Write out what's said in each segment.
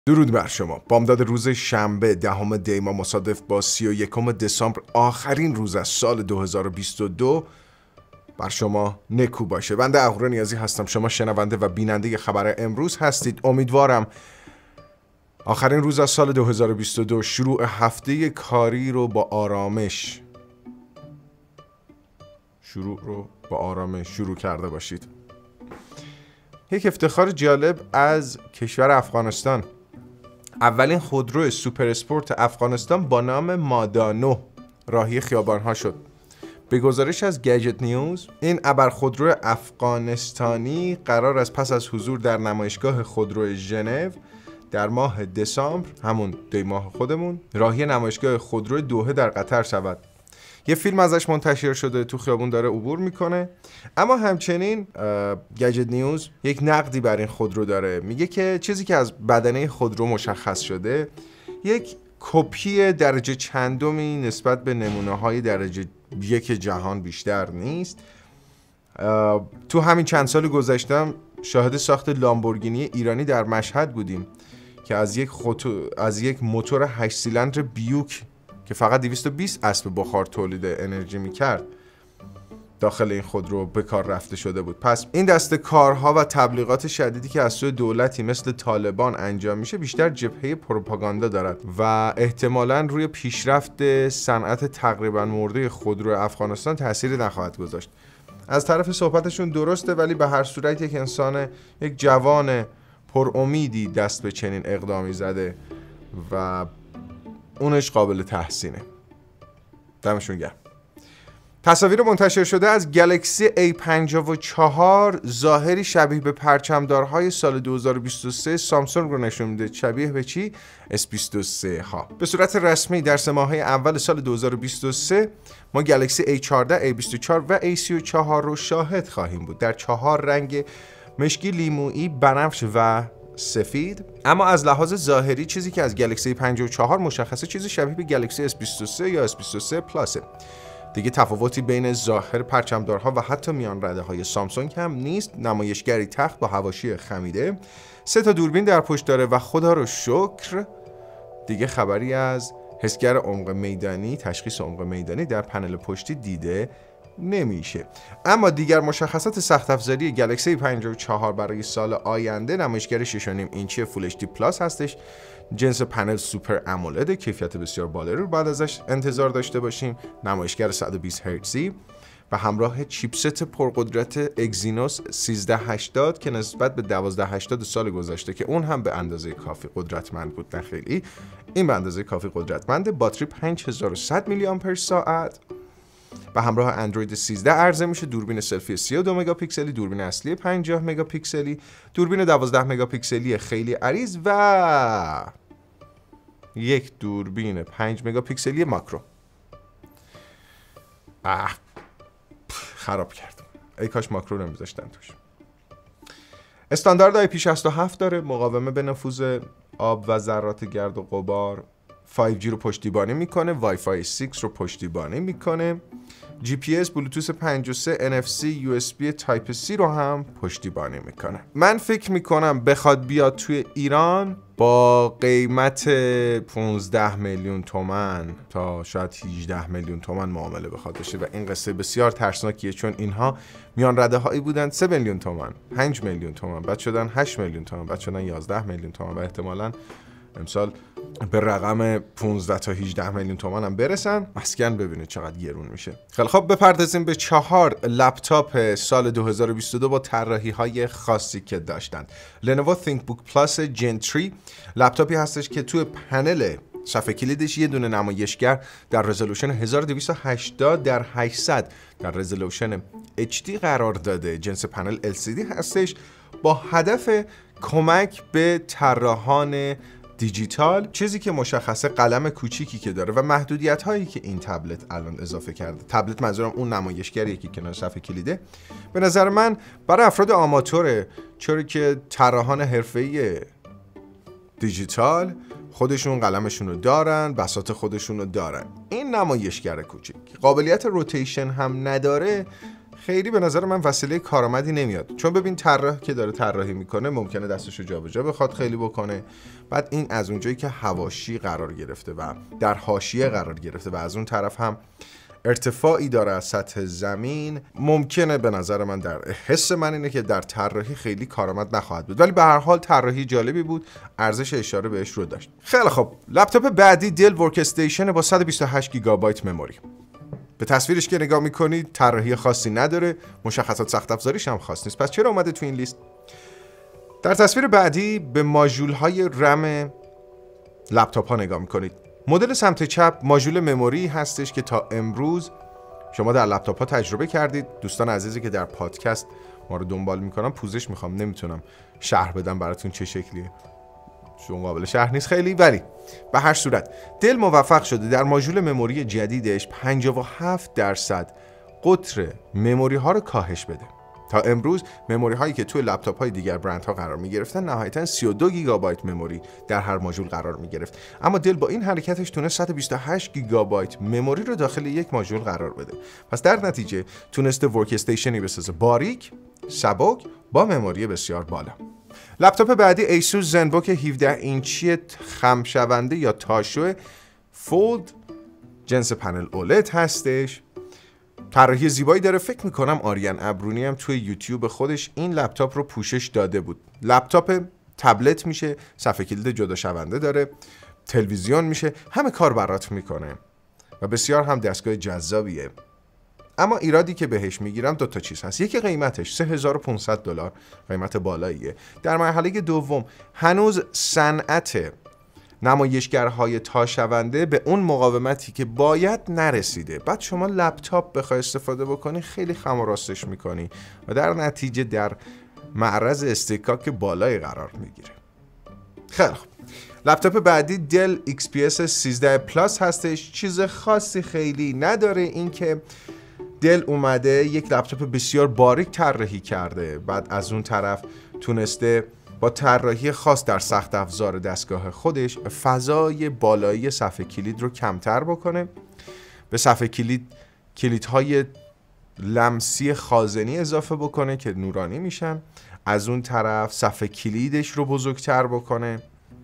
درود بر شما. بامداد روز شنبه 10 دی ماه مصادف با 31 دسامبر آخرین روز از سال 2022 بر شما نکو باشه. بنده اهورا نیازی هستم. شما شنونده و بیننده خبر امروز هستید. امیدوارم آخرین روز از سال 2022 شروع هفته کاری رو با آرامش شروع کرده باشید. یک افتخار جالب از کشور افغانستان. اولین خودرو سوپر اسپورت افغانستان با نام مادانو راهی خیابان‌ها شد. به گزارش از گجت نیوز، این ابر خودرو افغانستانی قرار است پس از حضور در نمایشگاه خودرو ژنو در ماه دسامبر، همون دی ماه خودمون، راهی نمایشگاه خودرو دوحه در قطر شود. یه فیلم ازش منتشر شده، تو خیابون داره عبور میکنه. اما همچنین گجت نیوز یک نقدی بر این خودرو داره. میگه که چیزی که از بدنه خودرو مشخص شده یک کپی درجه چندمی نسبت به نمونه‌های درجه یک جهان بیشتر نیست. تو همین چند سال گذشته شاهد ساخت لامبورگینی ایرانی در مشهد بودیم که از یک موتور 8 سیلندر بیوک که فقط 220 اسب بخار تولید انرژی میکرد داخل این خودرو به کار رفته شده بود. پس این دسته کارها و تبلیغات شدیدی که از سوی دولتی مثل طالبان انجام میشه بیشتر جبهه پروپاگاندا دارد و احتمالاً روی پیشرفت صنعت تقریبا مرده خودرو افغانستان تأثیری نخواهد گذاشت. از طرف صحبتشون درسته، ولی به هر صورت یک جوان پر امیدی دست به چنین اقدامی زده و اونش قابل تحسینه. دمشون گرم. تصاویر منتشر شده از گلکسی A54 ظاهری شبیه به پرچمدارهای سال 2023 سامسونگ رو نشون میده. شبیه به چی؟ S23 ها. به صورت رسمی در 3 ماهه اول سال 2023 ما گلکسی A14، A24 و A34 رو شاهد خواهیم بود در 4 رنگ: مشکی، لیمویی، بنفش و سفید. اما از لحاظ ظاهری چیزی که از گلکسی 54 مشخصه چیزی شبیه به گلکسی S23 یا S23 پلاسه. دیگه تفاوتی بین ظاهر پرچمدارها و حتی میان رده های سامسونگ هم نیست. نمایشگری تخت با حواشی خمیده، 3 تا دوربین در پشت داره و خدا رو شکر دیگه خبری از حسگر عمق میدانی، تشخیص عمق میدانی در پنل پشتی دیده نمیشه. اما دیگر مشخصات سخت افزاری گلکسی 54 برای سال آینده: نمایشگر 6.5 اینچی فول اچ دی پلاس هستش، جنس پنل سوپر امولد، کیفیت بسیار بالا رو بعد ازش انتظار داشته باشیم، نمایشگر 120 هرتزی و همراه چیپست پرقدرت اگزینوس 1380 که نسبت به 1280 سال گذشته که اون هم به اندازه کافی قدرتمند بود، نه خیلی، این به اندازه کافی قدرتمنده. باتری 5100 میلی آمپر ساعت و همراه اندروید 13 عرضه میشه. دوربین سلفی 32 مگاپیکسلی، دوربین اصلی 50 مگاپیکسلی، دوربین 12 مگاپیکسلی خیلی عریض و یک دوربین 5 مگاپیکسلی ماکرو. خراب کردم. ای کاش ماکرو رو نمیذاشتن توش. استاندارد IP67 داره، مقاومه به نفوذ آب و ذرات گرد و غبار. 5G رو پشتیبانی میکنه، وای فای 6 رو پشتیبانی میکنه، GPS، بلوتوث 5.3، NFC، USB تایپ C رو هم پشتیبانی میکنه. من فکر میکنم بخواد بیاد توی ایران با قیمت 15 میلیون تومان تا شاید 18 میلیون تومان معامله بخواد بشه و این قصه بسیار ترسناکیه، چون اینها میان رده هایی بودن 3 میلیون تومان، 5 میلیون تومان، بعد شدن 8 میلیون تومان، بعد شدن 11 میلیون تومان و احتمالاً امسال به رقم 15 تا 18 میلیون تومان هم برسن. مسکن ببینید چقدر گرون میشه. خیلی خب، بپردازیم به 4 لپتاپ سال 2022 با طراحی های خاصی که داشتن. لنوو ThinkBook Plus Gen 3 لپتاپی هستش که توی پنل صفحه کلیدش یه دونه نمایشگر در رزولوشن 1280 در 800 در رزولوشن HD قرار داده. جنس پنل LCD هستش با هدف کمک به طراحان دیجیتال. چیزی که مشخصه قلم کوچیکی که داره و محدودیت هایی که این تبلت الان اضافه کرده. تبلت منظورم اون نمایشگریه که کنار صفحه کلیده. به نظر من برای افراد آماتوره، چون که طراحان حرفه‌ای دیجیتال خودشون قلمشون رو دارن، بساط خودشون رو دارن. این نمایشگر کوچیک قابلیت روتیشن هم نداره، خیلی به نظر من وسیله کارآمدی نمیاد، چون ببین طراح که داره طراحی میکنه ممکنه دستشو جابجا بخواد خیلی بکنه، بعد این از اونجایی که حواشی قرار گرفته و در حاشیه قرار گرفته و از اون طرف هم ارتفاعی داره از سطح زمین، ممکنه به نظر من در حس من اینه که در طراحی خیلی کارآمد نخواهد بود، ولی به هر حال طراحی جالبی بود، ارزش اشاره بهش رو داشت. خیلی خب، لپتاپ بعدی دل ورک استیشن با 128 گیگابایت مموری. به تصویرش که نگاه میکنید طراحی خاصی نداره، مشخصات سخت افزاریش هم خاص نیست، پس چرا اومده تو این لیست؟ در تصویر بعدی به ماژول های رم لپتاپ ها نگاه میکنید. مدل سمت چپ ماژول مموری هستش که تا امروز شما در لپتاپ ها تجربه کردید. دوستان عزیزی که در پادکست ما رو دنبال میکنم پوزش میخوام، نمیتونم شرح بدم براتون چه شکلیه، چون قابل شرح نیست خیلی، ولی به هر صورت دل موفق شده در ماژول مموری جدیدش 57% قطر مموری ها رو کاهش بده. تا امروز مموری هایی که توی لپتاپ های دیگر برند ها قرار می گرفتن نهایتاً 32 گیگابایت مموری در هر ماژول قرار می گرفت، اما دل با این حرکتش تونست 128 گیگابایت مموری رو داخل یک ماژول قرار بده. پس در نتیجه تونسته ورک استیشنی بسازه باریک، سبک، با مموری بسیار بالا. لپتاپ بعدی ایسوس زنبوک 17 اینچی خم شونده یا تاشو فولد جنس پنل اولد هستش. طراحی زیبایی داره، فکر میکنم آریان ابرونی هم توی یوتیوب خودش این لپتاپ رو پوشش داده بود. لپتاپ تبلت میشه، صفحه کلید جدا شونده داره، تلویزیون میشه، همه کار برات میکنه و بسیار هم دستگاه جذابیه. اما ایرادی که بهش میگیرم دو تا چیز هست. یکی قیمتش $3500 قیمت بالاییه. در مرحله دوم هنوز صنعت نمایشگرهای تاشونده به اون مقاومتی که باید نرسیده. بعد شما لپتاپ بخوای استفاده بکنی خیلی خم و راستش میکنی و در نتیجه در معرض استحکاک بالایی قرار میگیره. خیلی خوب، لپتاپ بعدی دل XPS 13 پلاس هستش. چیز خاصی خیلی نداره، این که دل اومده یک لپتاپ بسیار باریک طراحی کرده، بعد از اون طرف تونسته با طراحی خاص در سخت افزار دستگاه خودش فضای بالایی صفحه کلید رو کمتر بکنه، به صفحه کلیدهای لمسی خازنی اضافه بکنه که نورانی میشن، از اون طرف صفحه کلیدش رو بزرگتر بکنه.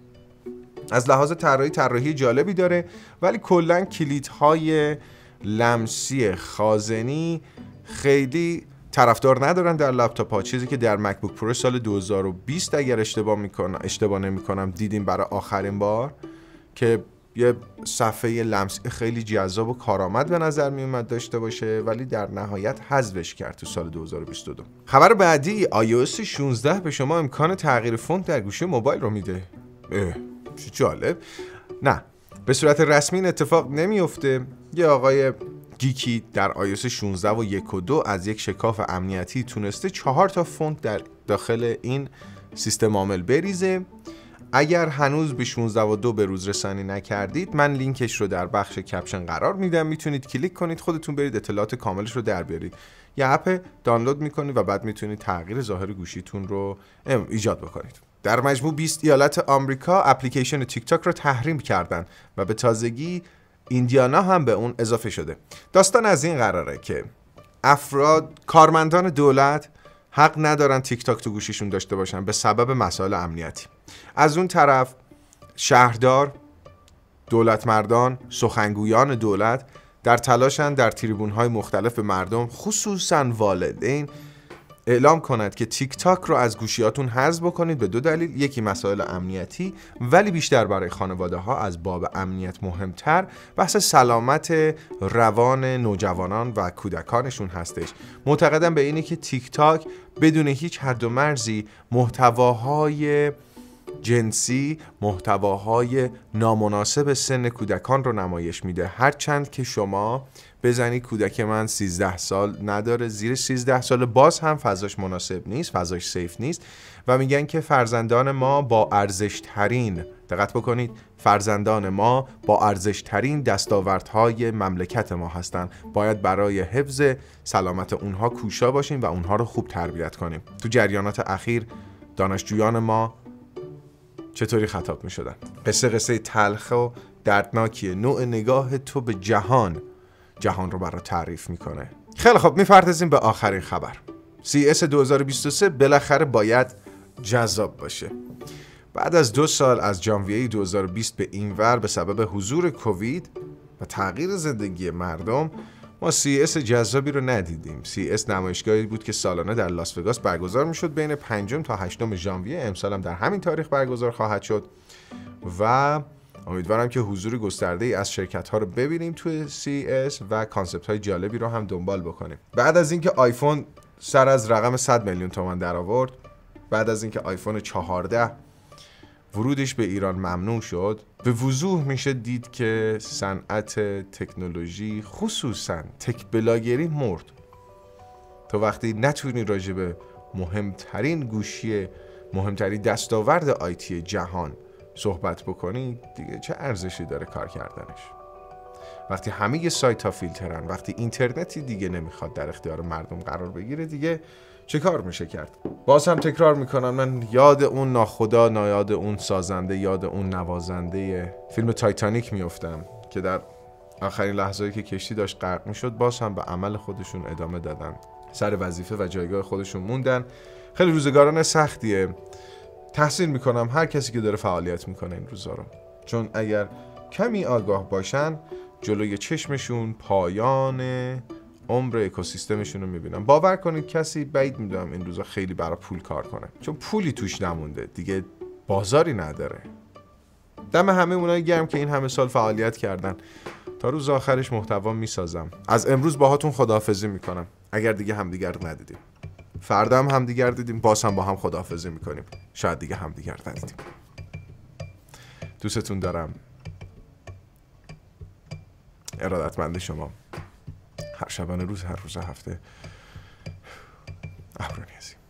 از لحاظ طراحی جالبی داره، ولی کلا کلیدهای لمسی خازنی خیلی طرفدار ندارن در لپتاپ ها، چیزی که در مکبوک پرو سال 2020 اگر اشتباه نمی‌کنم دیدیم برای آخرین بار، که یه صفحه لمسی خیلی جذاب و کارآمد به نظر میومد داشته باشه، ولی در نهایت حذفش کرد تو سال 2022. خبر بعدی iOS 16 به شما امکان تغییر فونت در گوشی موبایل رو میده. چه جالب. نه، به صورت رسمی این اتفاق نمیفته. یه آقای گیکی در iOS 16 و 1 و 2 از یک شکاف امنیتی تونسته 4 تا فونت در داخل این سیستم عامل بریزه. اگر هنوز به 16 و 2 به روز رسانی نکردید، من لینکش رو در بخش کپشن قرار میدم، میتونید کلیک کنید خودتون برید اطلاعات کاملش رو در بیارید. یه اپ دانلود میکنید و بعد میتونید تغییر ظاهر گوشیتون رو ایجاد بکنید. در مجموع 20 ایالت آمریکا اپلیکیشن تیک تاک رو تحریم کردن و به تازگی ایندیانا هم به اون اضافه شده. داستان از این قراره که کارمندان دولت حق ندارن تیک تاک تو گوشیشون داشته باشن به سبب مسائل امنیتی. از اون طرف شهردار، دولت مردان، سخنگویان دولت در تلاشن در تریبون‌های مختلف به مردم، خصوصاً والدین، اعلام کند که تیک تاک رو از گوشیاتون حذف بکنید به دو دلیل. یکی مسائل امنیتی، ولی بیشتر برای خانواده ها از باب امنیت مهمتر بحث سلامت روان نوجوانان و کودکانشون هستش. معتقدم به اینه که تیک تاک بدون هیچ حد و مرزی محتواهای جنسی، محتواهای نامناسب سن کودکان رو نمایش میده. هرچند که شما بزنی کودک من 13 سال نداره، زیر 13 سال باز هم فضاش مناسب نیست، فضاش سیف نیست و میگن که فرزندان ما با ارزش‌ترین، دقت بکنید، فرزندان ما با ارزش‌ترین دستاوردهای مملکت ما هستن. باید برای حفظ سلامت اونها کوشا باشیم و اونها رو خوب تربیت کنیم. تو جریانات اخیر دانشجویان ما چطوری خطاب می شدن؟ قصه تلخ و دردناکیه. نوع نگاه تو به جهان رو برای تعریف میکنه. خیلی خب، میپردازیم به آخرین خبر. CES 2023 بالاخره باید جذاب باشه. بعد از 2 سال از ژانویه 2020 به اینور به سبب حضور کووید و تغییر زندگی مردم ما CES جذابی رو ندیدیم. CES نمایشگاهی بود که سالانه در لاس وگاس برگزار میشد بین 5 تا 8 ژانویه. امسال هم در همین تاریخ برگزار خواهد شد و امیدوارم که حضور گسترده‌ای از شرکت‌ها رو ببینیم توی CES و کانسپت‌های جالبی رو هم دنبال بکنیم. بعد از اینکه آیفون سر از رقم 100 میلیون تومان در آورد، بعد از اینکه آیفون 14 ورودش به ایران ممنوع شد، به وضوح میشه دید که صنعت تکنولوژی خصوصا تک بلاگری مرد. تو وقتی نتونی راجع به مهمترین گوشی، مهمترین دستاورد آیتی جهان صحبت بکنی، دیگه چه ارزشی داره کار کردنش؟ وقتی همه سایت ها فیلترن، وقتی اینترنتی دیگه نمیخواد در اختیار مردم قرار بگیره، دیگه چه کار میشه کرد؟ باز هم تکرار میکنم، من یاد اون ناخدا، یاد اون سازنده، یاد اون نوازنده فیلم تایتانیک میافتم که در آخرین لحظه‌ای که کشتی داشت غرق میشد باز هم به عمل خودشون ادامه دادن، سر وظیفه و جایگاه خودشون موندن. خیلی روزگاران سختیه. تحسین میکنم هر کسی که داره فعالیت میکنه این روزا رو، چون اگر کمی آگاه باشن جلوی چشمشون پایان عمر اکوسیستمشون رو میبینن. باور کنید کسی بعید میدونم این روزا خیلی برای پول کار کنه، چون پولی توش نمونده دیگه، بازاری نداره. دم همه اونایی گرم که این همه سال فعالیت کردن. تا روز آخرش محتوا میسازم. از امروز باهاتون خداحافظی میکنم اگر دیگه همدیگر رو ندیدیم. فردا هم همدیگر دیدیم، باز هم با هم خداحافظی میکنیم. شاید دیگه همدیگر ندیدیم. دوستتون دارم. ارادتمند شما. هر شبانه روز، هر روز هفته. اهرانیزی.